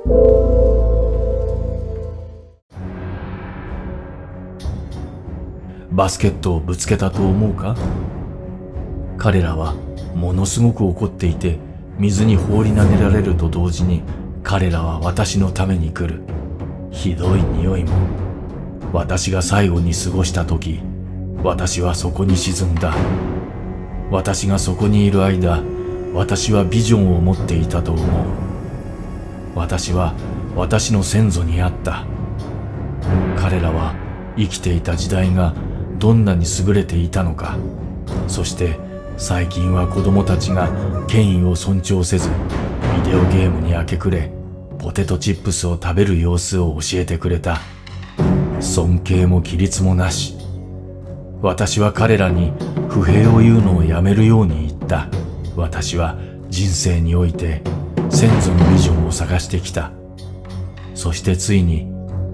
バスケットをぶつけたと思うか？彼らはものすごく怒っていて、水に放り投げられると同時に彼らは私のために来る。ひどい匂いも。私が最後に過ごした時、私はそこに沈んだ。私がそこにいる間、私はビジョンを持っていたと思う。私は私の先祖にあった。彼らは生きていた時代がどんなに優れていたのか、そして最近は子供たちが権威を尊重せず、ビデオゲームに明け暮れ、ポテトチップスを食べる様子を教えてくれた。尊敬も規律もなし。私は彼らに不平を言うのをやめるように言った。私は人生において先祖のビジョンを探してきた。そしてついに、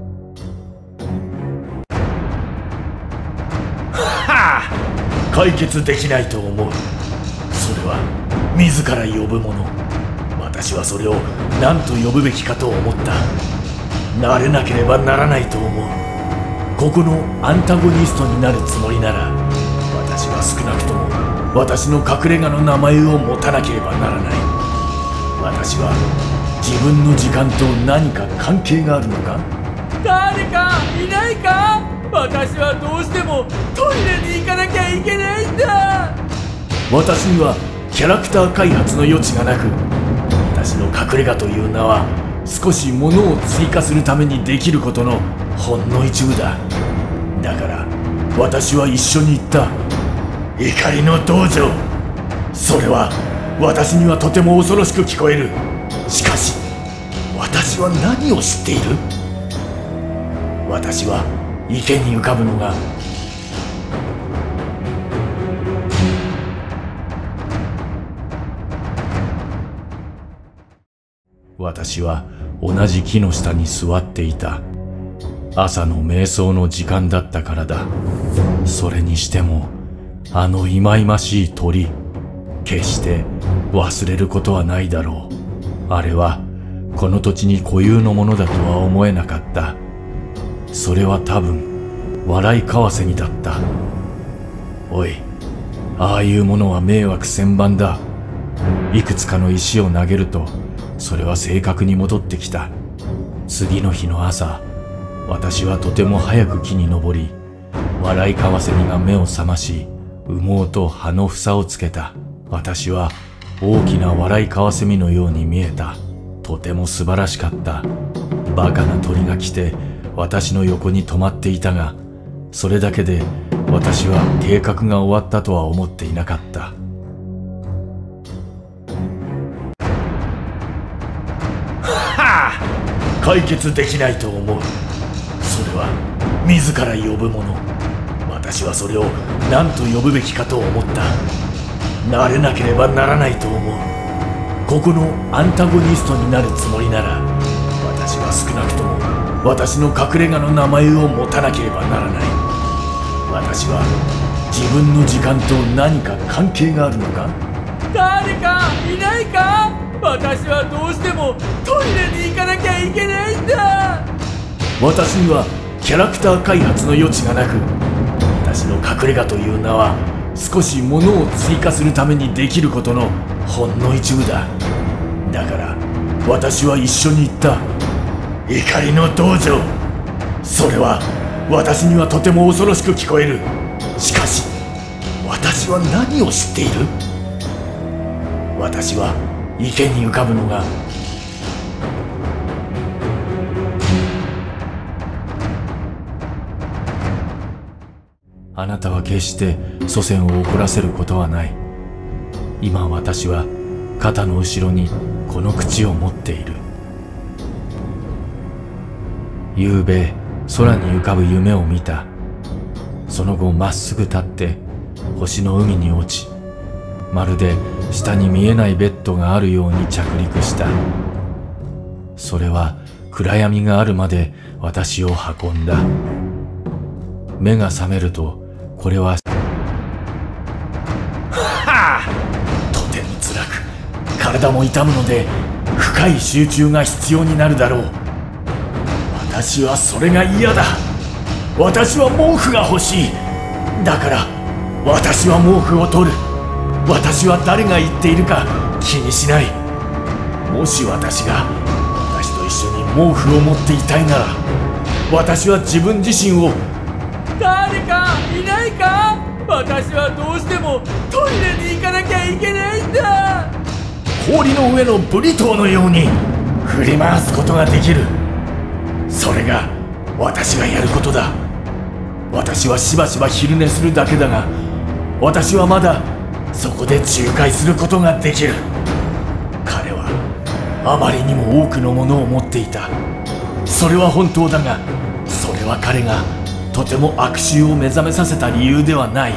解決できないと思う。それは自ら呼ぶもの。私はそれを何と呼ぶべきかと思った。なれなければならないと思う。ここのアンタゴニストになるつもりなら、私は少なくとも私の隠れ家の名前を持たなければならない。私は自分の時間と何か関係があるのか？ 誰かいないか？私はどうしてもトイレに行かなきゃいけないんだ。 私にはキャラクター開発の余地がなく、私の隠れ家という名は少し物を追加するためにできることのほんの一部だ。だから私は一緒に行った。怒りの道場。それは私にはとても恐ろしく聞こえる。しかし私は何を知っている？私は池に浮かぶのが私は同じ木の下に座っていた。朝の瞑想の時間だったからだ。それにしてもあの忌々しい鳥、決して忘れることはないだろう。あれはこの土地に固有のものだとは思えなかった。それは多分笑いカワセミだった。おい、ああいうものは迷惑千万だ。いくつかの石を投げるとそれは正確に戻ってきた。次の日の朝、私はとても早く木に登り、笑いカワセミが目を覚まし、羽毛と葉の房をつけた。私は大きな笑いカワセミのように見えた。とても素晴らしかった。バカな鳥が来て私の横に止まっていたが、それだけで私は計画が終わったとは思っていなかった。解決できないと思う。それは自ら呼ぶもの。私はそれを何と呼ぶべきかと思った。なれなければならないと思う。ここのアンタゴニストになるつもりなら、私は少なくとも私の隠れ家の名前を持たなければならない。私は自分の時間と何か関係があるのか？ 誰かいないか？私はどうしてもトイレに行かなきゃいけないんだ。 私にはキャラクター開発の余地がなく、私の隠れ家という名は少し物を追加するためにできることのほんの一部だ。だから私は一緒に行った。怒りの道場。それは私にはとても恐ろしく聞こえる。しかし私は何を知っている？私は池に浮かぶのがあなたは決して祖先を怒らせることはない。今私は肩の後ろにこの口を持っている。夕べ空に浮かぶ夢を見た。その後まっすぐ立って星の海に落ち、まるで下に見えないベッドがあるように着陸した。それは暗闇があるまで私を運んだ。目が覚めるとこれはとても辛く、体も痛むので深い集中が必要になるだろう。私はそれが嫌だ。私は毛布が欲しい。だから私は毛布を取る。私は誰が言っているか気にしない。もし私と一緒に毛布を持っていたいなら、私は自分自身を。 誰かいないか？私はどうしてもトイレに行かなきゃいけないんだ。 氷の上のブリトーのように振り回すことができる。それが私がやることだ。私はしばしば昼寝するだけだが、私はまだそこで仲介することができる。彼はあまりにも多くのものを持っていた。それは本当だが、それは彼がとても悪臭を目覚めさせた理由ではない。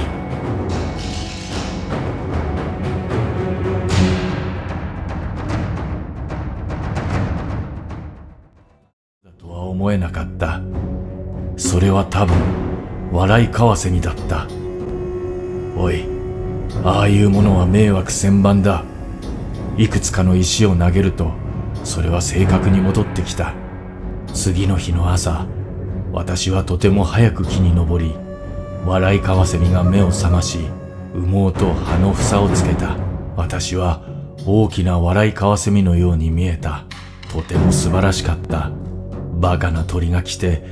だとは思えなかった。それは多分笑いカワセミだった。おい、ああいうものは迷惑千万だ。いくつかの石を投げるとそれは正確に戻ってきた。次の日の朝、私はとても早く木に登り、笑いカワセミが目を覚まし、羽毛と葉の房をつけた。私は大きな笑いカワセミのように見えた。とても素晴らしかった。バカな鳥が来て、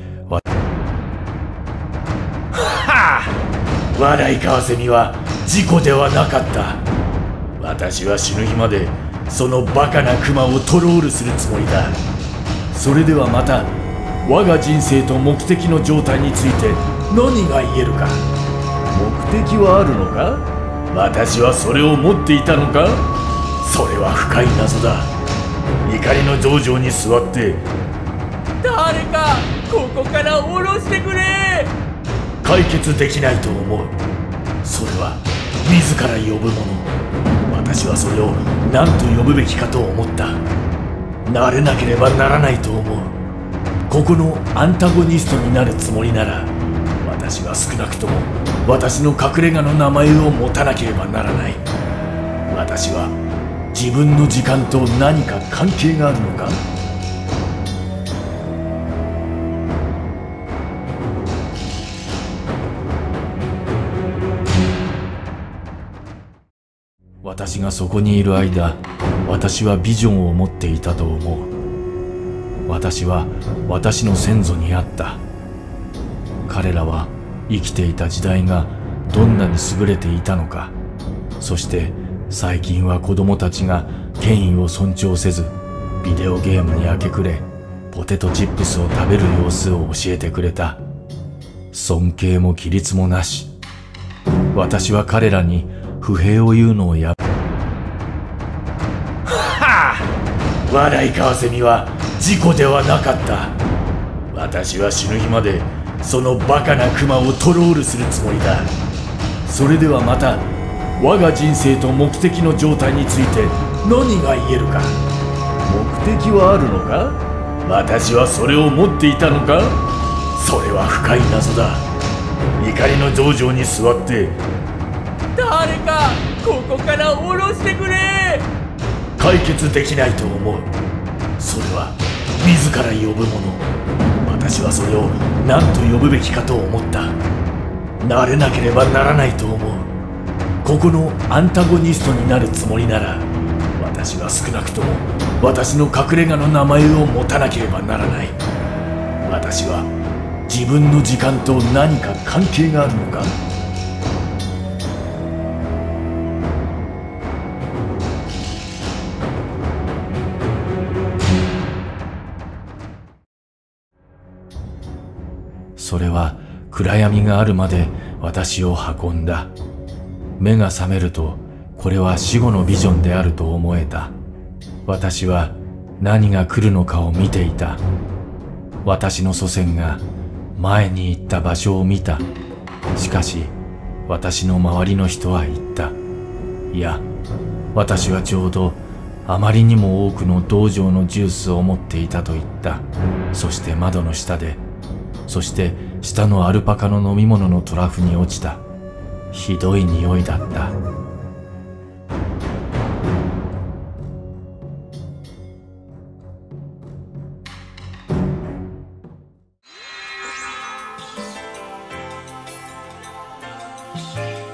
笑いカワセミは事故ではなかった。私は死ぬ日までそのバカなクマをトロールするつもりだ。それではまた我が人生と目的の状態について何が言えるか。目的はあるのか？私はそれを持っていたのか？それは深い謎だ。怒りの道場に座って、 誰かここから下ろしてくれ。 解決できないと思う。それは自ら呼ぶもの。私はそれを何と呼ぶべきかと思った。慣れなければならないと思う。ここのアンタゴニストになるつもりなら、私は少なくとも私の隠れ家の名前を持たなければならない。私は自分の時間と何か関係があるのか？私がそこにいる間、私はビジョンを持っていたと思う。私は私の先祖に会った。彼らは生きていた時代がどんなに優れていたのか、そして最近は子供たちが権威を尊重せず、ビデオゲームに明け暮れ、ポテトチップスを食べる様子を教えてくれた。尊敬も規律もなし。私は彼らに不平を言うのをやめ、笑いカワセミは事故ではなかった。私は死ぬ日までそのバカなクマをトロールするつもりだ。それではまた我が人生と目的の状態について何が言えるか。目的はあるのか？私はそれを持っていたのか？それは深い謎だ。怒りの道場に座って、 誰かここから下ろしてくれ。 解決できないと思う。それは自ら呼ぶもの。私はそれを何と呼ぶべきかと思った。慣れなければならないと思う。ここのアンタゴニストになるつもりなら、私は少なくとも私の隠れ家の名前を持たなければならない。私は自分の時間と何か関係があるのか？それは暗闇があるまで私を運んだ。目が覚めると、これは死後のビジョンであると思えた。私は何が来るのかを見ていた。私の祖先が前に行った場所を見た。しかし私の周りの人は言った。いや、私はちょうどあまりにも多くの道場のジュースを持っていたと言った。そして窓の下で、そして下のアルパカの飲み物のトラフに落ちた。ひどい匂いだった。 う。